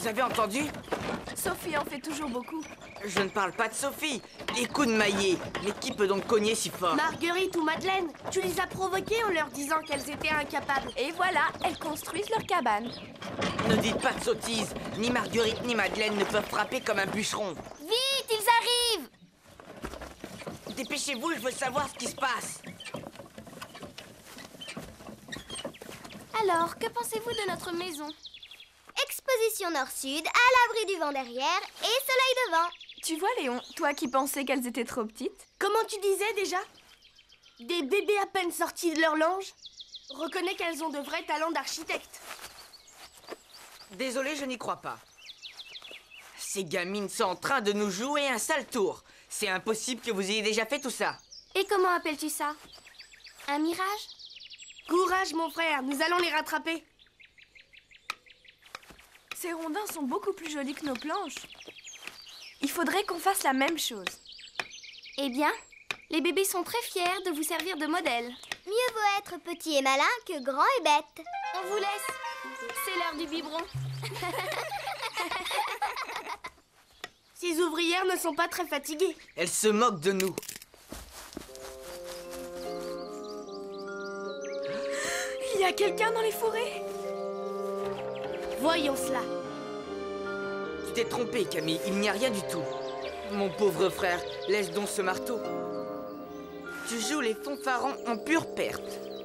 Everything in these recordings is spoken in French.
Vous avez entendu? Sophie en fait toujours beaucoup. Je ne parle pas de Sophie. Les coups de maillet. Mais qui peut donc cogner si fort? Marguerite ou Madeleine, tu les as provoquées en leur disant qu'elles étaient incapables. Et voilà, elles construisent leur cabane. Ne dites pas de sottises. Ni Marguerite ni Madeleine ne peuvent frapper comme un bûcheron. Vite, ils arrivent! Dépêchez-vous, je veux savoir ce qui se passe. Alors, que pensez-vous de notre maison? Exposition nord-sud, à l'abri du vent derrière et soleil devant. Tu vois, Léon, toi qui pensais qu'elles étaient trop petites. Comment tu disais déjà? Des bébés à peine sortis de leur lange? Reconnais qu'elles ont de vrais talents d'architecte. Désolé, je n'y crois pas. Ces gamines sont en train de nous jouer un sale tour. C'est impossible que vous ayez déjà fait tout ça. Et comment appelles-tu ça? Un mirage? Courage, mon frère, nous allons les rattraper. Ces rondins sont beaucoup plus jolis que nos planches. Il faudrait qu'on fasse la même chose. Eh bien, les bébés sont très fiers de vous servir de modèle. Mieux vaut être petit et malin que grand et bête. On vous laisse. C'est l'heure du biberon. Ces ouvrières ne sont pas très fatiguées. Elles se moquent de nous. Il y a quelqu'un dans les forêts? Voyons cela. Tu t'es trompé, Camille. Il n'y a rien du tout. Mon pauvre frère, laisse donc ce marteau. Tu joues les fanfarons en pure perte.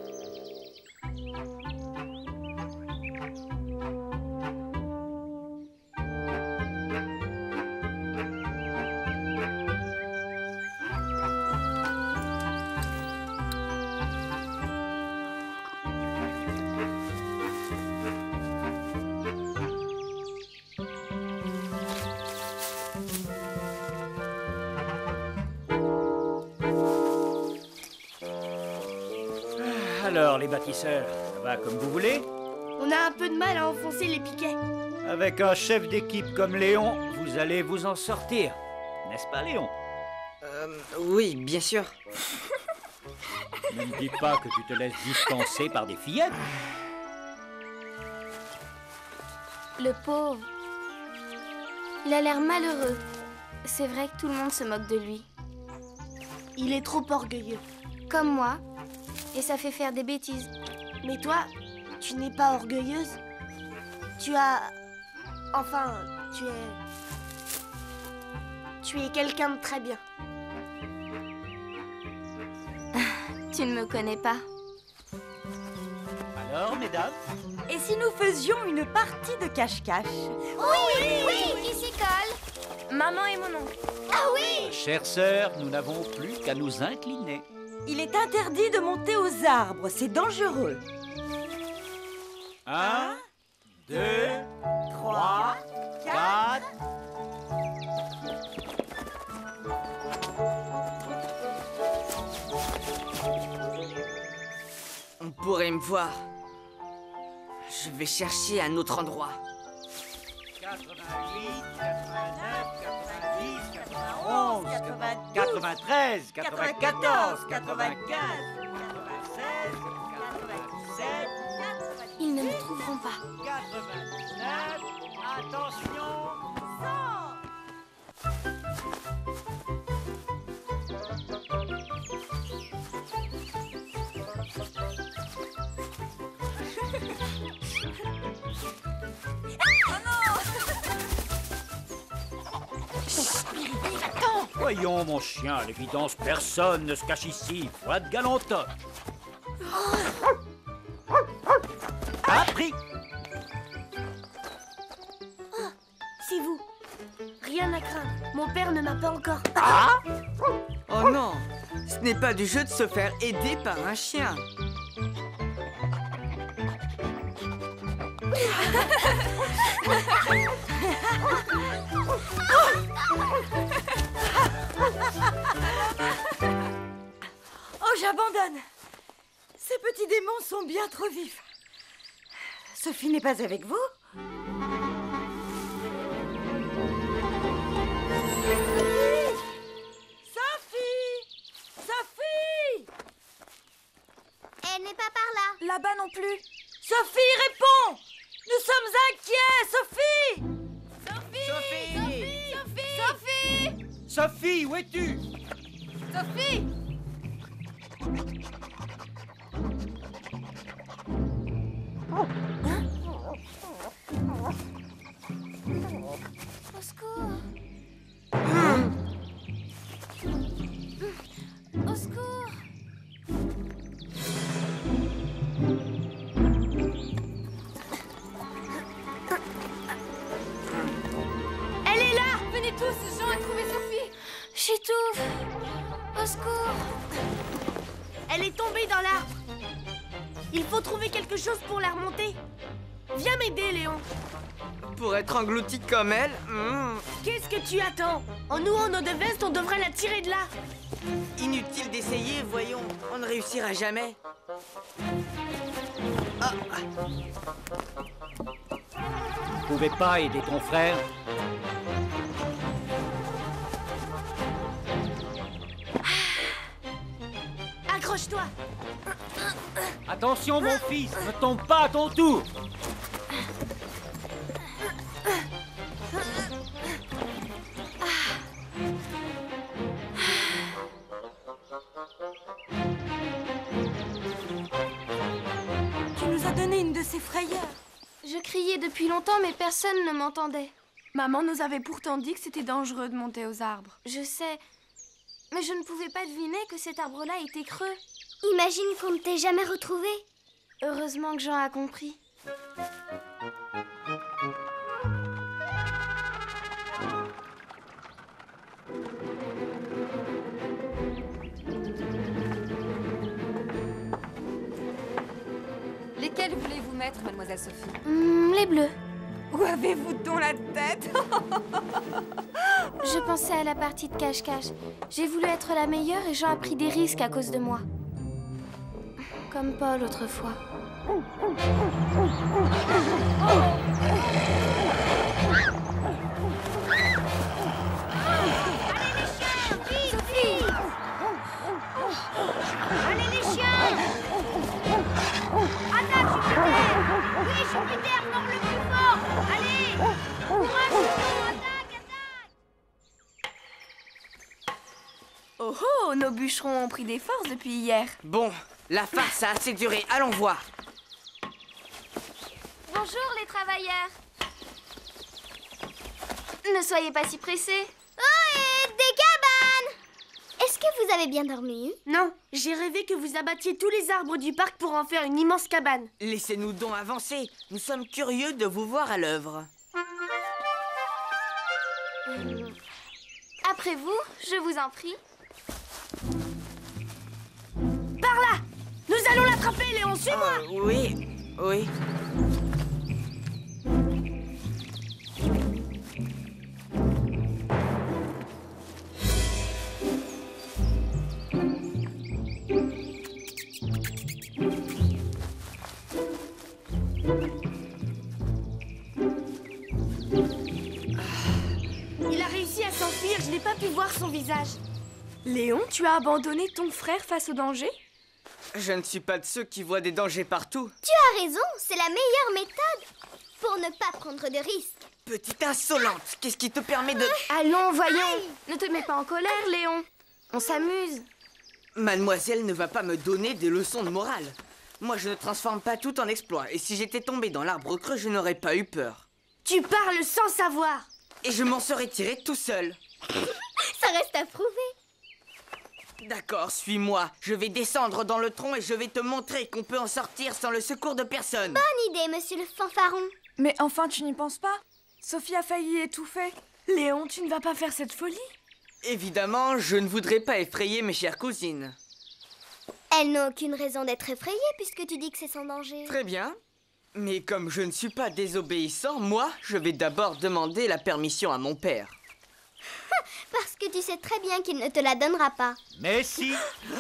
Alors, les bâtisseurs, ça va comme vous voulez? On a un peu de mal à enfoncer les piquets. Avec un chef d'équipe comme Léon, vous allez vous en sortir. N'est-ce pas, Léon? Oui, bien sûr. Ne me dis pas que tu te laisses dispenser par des fillettes. Le pauvre. Il a l'air malheureux. C'est vrai que tout le monde se moque de lui. Il est trop orgueilleux. Comme moi. Et ça fait faire des bêtises. Mais toi, tu n'es pas orgueilleuse. Tu as... Enfin, tu es quelqu'un de très bien. Tu ne me connais pas. Alors, mesdames? Et si nous faisions une partie de cache-cache? Oui, qui s'y colle? Maman et mon oncle. Ah oui! Chère sœur, nous n'avons plus qu'à nous incliner. Il est interdit de monter aux arbres, c'est dangereux. 1, 2, 3, 4... On pourrait me voir. Je vais chercher un autre endroit. 88, 89, 90, 91, 93, 94, 95, 96, 97, Ils ne me trouveront pas. 99, attention, 100. Voyons, mon chien, à l'évidence, personne ne se cache ici. Foi de galantoc. Appris. C'est vous. Rien à craindre. Mon père ne m'a pas encore... Oh non, ce n'est pas du jeu de se faire aider par un chien. Oh, j'abandonne. Ces petits démons sont bien trop vifs. Sophie n'est pas avec vous? Sophie! Sophie! Elle n'est pas par là. Là-bas non plus. Sophie, réponds! Nous sommes inquiets, Sophie! Sophie! Sophie! Sophie, où es-tu? Sophie! Au secours! Au secours! Elle est là! Venez tous, Jean a trouvé Sophie! J'étouffe! Au secours! Elle est tombée dans l'arbre. Il faut trouver quelque chose pour la remonter. Viens m'aider, Léon. Pour être englouti comme elle, Qu'est-ce que tu attends? En nouant nos deux vestes, on devrait la tirer de là. inutile d'essayer, voyons, on ne réussira jamais. Ah, Vous pouvez pas aider ton frère? Accroche-toi. Attention, mon fils, ne tombe pas à ton tour. Tu nous as donné une de ces frayeurs. Je criais depuis longtemps, mais personne ne m'entendait. Maman nous avait pourtant dit que c'était dangereux de monter aux arbres. Je sais, mais je ne pouvais pas deviner que cet arbre-là était creux. Imagine qu'on ne t'ait jamais retrouvé. Heureusement que Jean a compris. Lesquels voulez-vous mettre, mademoiselle Sophie? Les bleus. Où avez-vous donc la tête? Je pensais à la partie de cache-cache. J'ai voulu être la meilleure et Jean a pris des risques à cause de moi. Comme Paul autrefois. Sophie! Allez les chiens! Attaque Jupiter! Oui, Jupiter, forme le plus fort! Allez! Courage, Jupiter! Attaque, attaque! Oh oh, nos bûcherons ont pris des forces depuis hier. bon, la farce a assez duré, allons voir. Bonjour les travailleurs. Ne soyez pas si pressés. Oh, et des cabanes! Est-ce que vous avez bien dormi? Non, j'ai rêvé que vous abattiez tous les arbres du parc pour en faire une immense cabane. Laissez-nous donc avancer, nous sommes curieux de vous voir à l'œuvre. Après vous, je vous en prie. Par là! Nous allons l'attraper, Léon, suis-moi! Oui, oui. Il a réussi à s'enfuir, je n'ai pas pu voir son visage. Léon, tu as abandonné ton frère face au danger? Je ne suis pas de ceux qui voient des dangers partout. Tu as raison, c'est la meilleure méthode pour ne pas prendre de risques. Petite insolente, qu'est-ce qui te permet de... Allons, voyons. Ne te mets pas en colère, Léon. On s'amuse. Mademoiselle ne va pas me donner des leçons de morale. Moi, je ne transforme pas tout en exploit. Et si j'étais tombé dans l'arbre creux, je n'aurais pas eu peur. Tu parles sans savoir. Et je m'en serais tiré tout seul. Ça reste à prouver. D'accord, suis-moi. Je vais descendre dans le tronc et je vais te montrer qu'on peut en sortir sans le secours de personne. Bonne idée, monsieur le fanfaron. Mais enfin, tu n'y penses pas? Sophie a failli étouffer. Léon, tu ne vas pas faire cette folie? Évidemment, je ne voudrais pas effrayer mes chères cousines. Elles n'ont aucune raison d'être effrayées puisque tu dis que c'est sans danger. Très bien. Mais comme je ne suis pas désobéissant, moi, je vais d'abord demander la permission à mon père. Parce que tu sais très bien qu'il ne te la donnera pas. Mais si!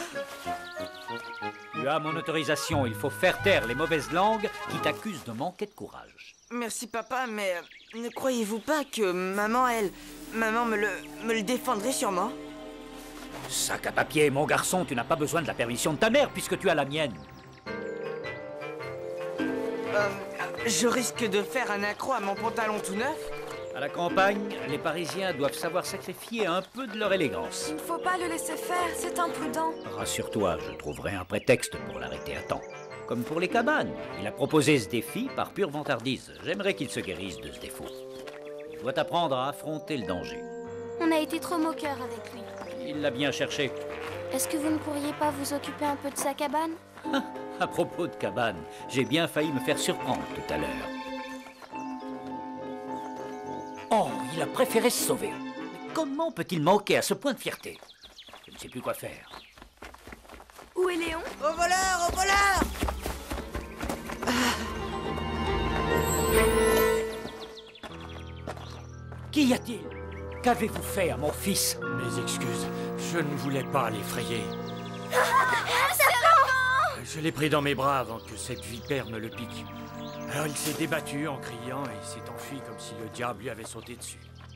Tu as mon autorisation, il faut faire taire les mauvaises langues qui t'accusent de manquer de courage. Merci papa, mais ne croyez-vous pas que maman, maman me le défendrait sûrement? Sac à papier, mon garçon, tu n'as pas besoin de la permission de ta mère puisque tu as la mienne. Je risque de faire un accroc à mon pantalon tout neuf. À la campagne, les Parisiens doivent savoir sacrifier un peu de leur élégance. Il ne faut pas le laisser faire, c'est imprudent. Rassure-toi, je trouverai un prétexte pour l'arrêter à temps. Comme pour les cabanes, il a proposé ce défi par pure vantardise. J'aimerais qu'il se guérisse de ce défaut. Il doit apprendre à affronter le danger. On a été trop moqueurs avec lui. Il l'a bien cherché. Est-ce que vous ne pourriez pas vous occuper un peu de sa cabane? À propos de cabane, j'ai bien failli me faire surprendre tout à l'heure. Oh, il a préféré se sauver. Mais comment peut-il manquer à ce point de fierté? Je ne sais plus quoi faire. Où est Léon? Au voleur, au voleur! Qu'y a-t-il? Qu'avez-vous fait à mon fils? Mes excuses, je ne voulais pas l'effrayer. Je l'ai pris dans mes bras avant que cette vipère ne le pique. Alors il s'est débattu en criant et s'est enfui comme si le diable lui avait sauté dessus.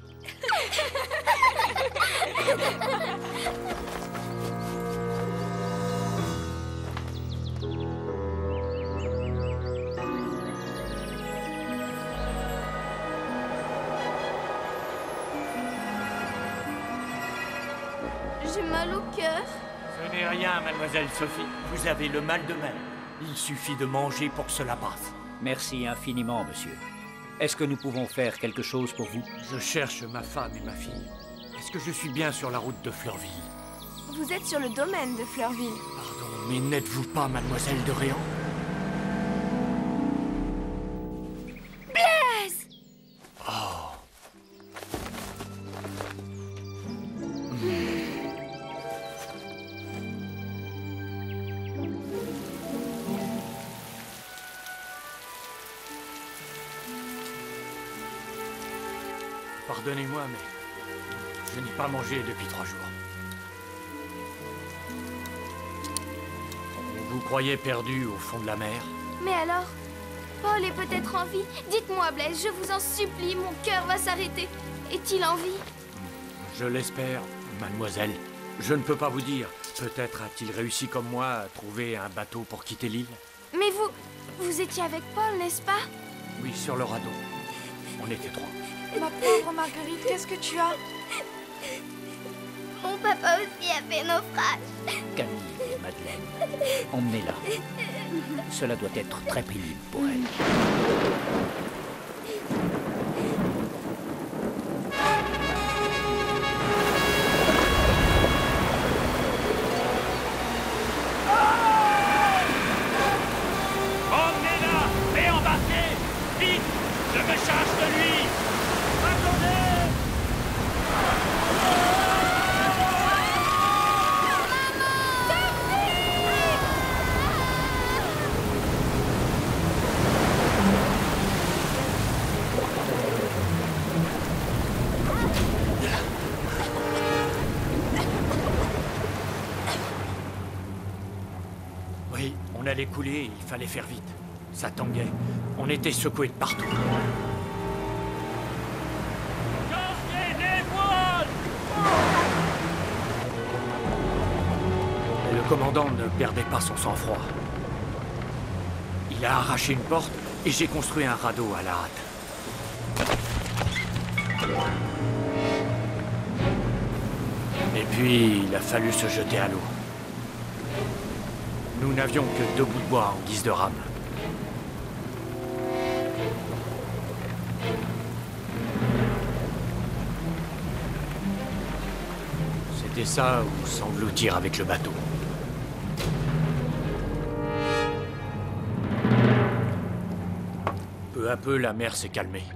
J'ai mal au cœur. Ce n'est rien, mademoiselle Sophie. Vous avez le mal de mer. Il suffit de manger pour que cela passe. Merci infiniment, monsieur. Est-ce que nous pouvons faire quelque chose pour vous? Je cherche ma femme et ma fille. Est-ce que je suis bien sur la route de Fleurville? Vous êtes sur le domaine de Fleurville. Pardon, mais n'êtes-vous pas mademoiselle de Réan? Blaise! Pardonnez-moi, mais je n'ai pas mangé depuis 3 jours. Vous croyez perdu au fond de la mer? Mais alors, Paul est peut-être en vie. Dites-moi, Blaise, je vous en supplie, mon cœur va s'arrêter. Est-il en vie? Je l'espère, mademoiselle. Je ne peux pas vous dire. Peut-être a-t-il réussi comme moi à trouver un bateau pour quitter l'île? Mais vous étiez avec Paul, n'est-ce pas? Oui, sur le radeau. On était 3. Ma pauvre Marguerite, qu'est-ce que tu as? Mon papa aussi a fait naufrage. Camille, Madeleine, emmenez-la. Cela doit être très pénible pour elle. Emmenez-la et embarquez! Vite! Je me charge de lui! Attendez! Oui, on allait couler, il fallait faire vite. Ça tanguait. On était secoués de partout. Le commandant ne perdait pas son sang-froid. Il a arraché une porte et j'ai construit un radeau à la hâte. Et puis, il a fallu se jeter à l'eau. Nous n'avions que 2 bouts de bois en guise de rame. C'était ça ou s'engloutir avec le bateau. Peu à peu, la mer s'est calmée.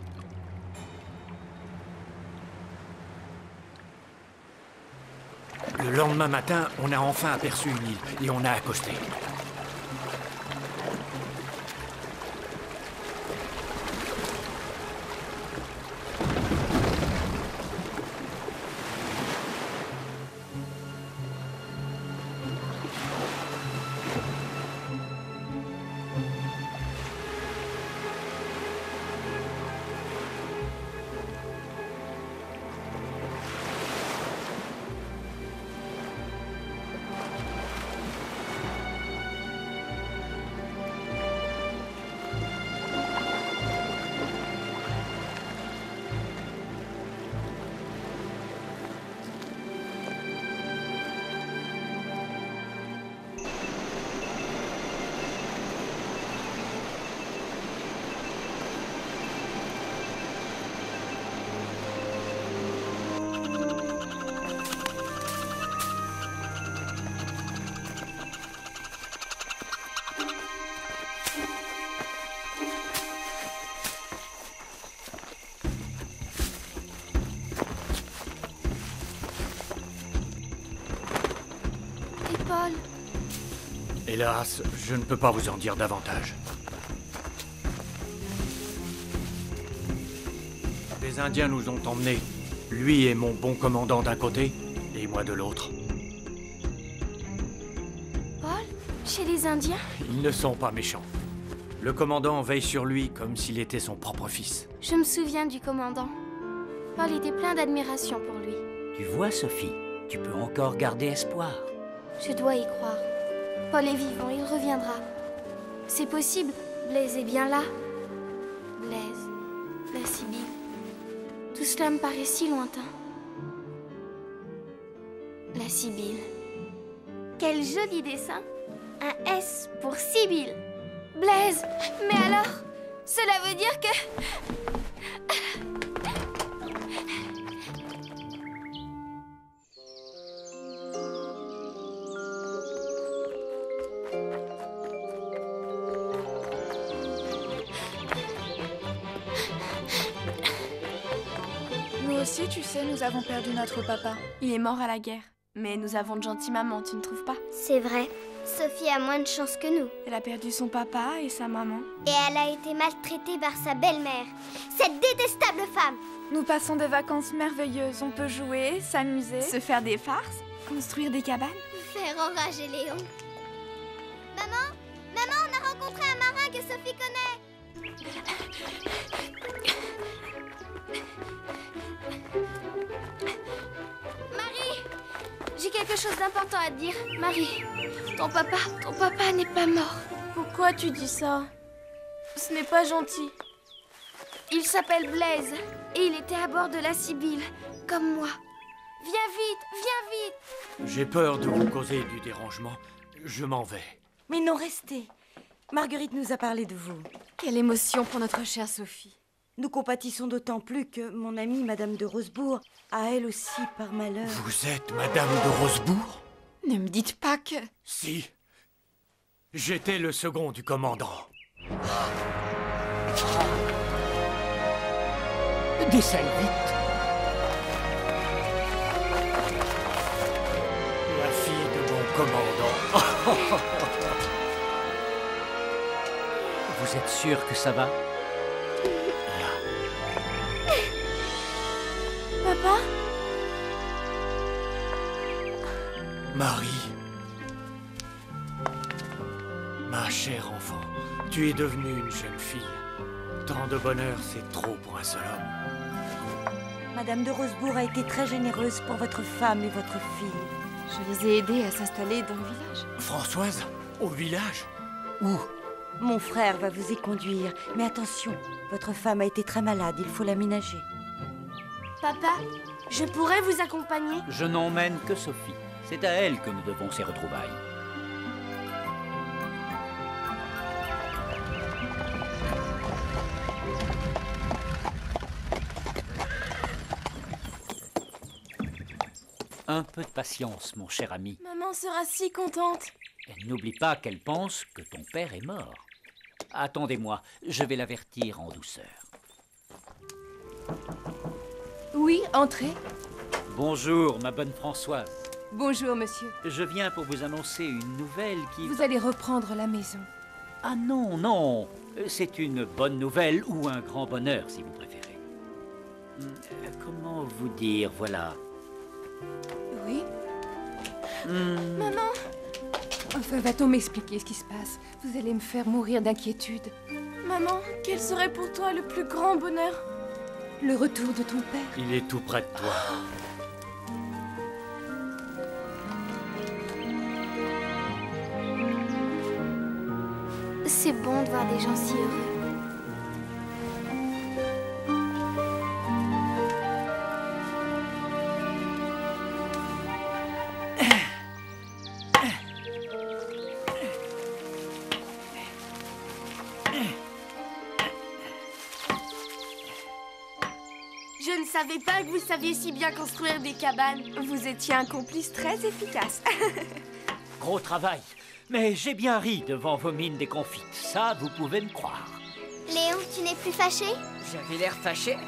Le lendemain matin, on a enfin aperçu une île et on a accosté. Hélas, je ne peux pas vous en dire davantage. Les Indiens nous ont emmenés. Lui et mon bon commandant d'un côté, et moi de l'autre. Paul, chez les Indiens? Ils ne sont pas méchants. Le commandant veille sur lui comme s'il était son propre fils. Je me souviens du commandant. Paul était plein d'admiration pour lui. Tu vois, Sophie, tu peux encore garder espoir. Je dois y croire. Paul est vivant, il reviendra. C'est possible, Blaise est bien là. Blaise, la Sibylle. Tout cela me paraît si lointain. La Sibylle. Quel joli dessin. Un S pour Sibylle. Blaise, mais alors, cela veut dire que... Nous aussi, tu sais, nous avons perdu notre papa. Il est mort à la guerre. Mais nous avons de gentilles mamans, tu ne trouves pas? C'est vrai. Sophie a moins de chance que nous. Elle a perdu son papa et sa maman. Et elle a été maltraitée par sa belle-mère. Cette détestable femme. Nous passons des vacances merveilleuses. On peut jouer, s'amuser, se faire des farces, construire des cabanes. Faire enrager Léon. Maman, on a rencontré un marin que Sophie connaît. Marie, j'ai quelque chose d'important à te dire. Marie, ton papa n'est pas mort. Pourquoi tu dis ça? Ce n'est pas gentil. Il s'appelle Blaise et il était à bord de la Sibylle, comme moi. Viens vite. J'ai peur de vous causer du dérangement. Je m'en vais. Mais non, restez. Marguerite nous a parlé de vous. Quelle émotion pour notre chère Sophie. Nous compatissons d'autant plus que mon amie, Madame de Rosebourg, a elle aussi, par malheur... Vous êtes Madame de Rosebourg? Ne me dites pas que... Si. J'étais le second du commandant. Décèle vite. La fille de mon commandant. Vous êtes sûr que ça va? Papa? Marie. Ma chère enfant, tu es devenue une jeune fille. Tant de bonheur, c'est trop pour un seul homme. Madame de Rosebourg a été très généreuse pour votre femme et votre fille. Je les ai aidés à s'installer dans le village. Françoise, au village? Où? Mon frère va vous y conduire, mais attention, votre femme a été très malade, il faut l'aménager. Papa, je pourrais vous accompagner? Je n'emmène que Sophie. C'est à elle que nous devons ces retrouvailles. Un peu de patience, mon cher ami. Maman sera si contente. Et n'oublie pas qu'elle pense que ton père est mort. Attendez-moi, je vais l'avertir en douceur. Oui, entrez. Bonjour, ma bonne Françoise. Bonjour, monsieur. Je viens pour vous annoncer une nouvelle qui... Vous allez reprendre la maison. Ah non, non. C'est une bonne nouvelle ou un grand bonheur, si vous préférez. Comment vous dire, voilà. Oui. Maman! Enfin, va-t-on m'expliquer ce qui se passe? Vous allez me faire mourir d'inquiétude. Maman, quel serait pour toi le plus grand bonheur? Le retour de ton père. Il est tout près de toi. C'est bon de voir des gens si heureux. Je ne savais pas que vous saviez si bien construire des cabanes. Vous étiez un complice très efficace. Gros travail. Mais j'ai bien ri devant vos mines déconfites. Ça, vous pouvez me croire. Léon, tu n'es plus fâché? J'avais l'air fâché.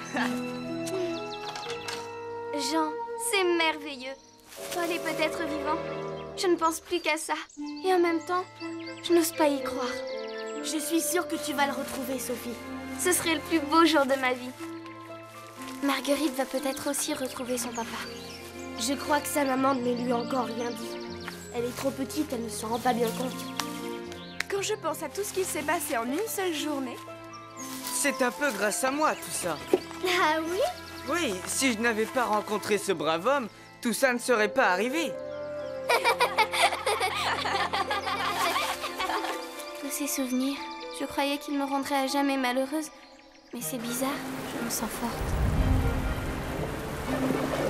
Jean, c'est merveilleux. Paul est peut-être vivant. Je ne pense plus qu'à ça. Et en même temps, je n'ose pas y croire. Je suis sûre que tu vas le retrouver, Sophie. Ce serait le plus beau jour de ma vie. Marguerite va peut-être aussi retrouver son papa. Je crois que sa maman ne lui a encore rien dit. Elle est trop petite, elle ne s'en rend pas bien compte. Quand je pense à tout ce qui s'est passé en une seule journée... C'est un peu grâce à moi, tout ça. Ah oui? Oui, si je n'avais pas rencontré ce brave homme, tout ça ne serait pas arrivé. Tous ces souvenirs, je croyais qu'ils me rendraient à jamais malheureuse. Mais c'est bizarre, je me sens forte.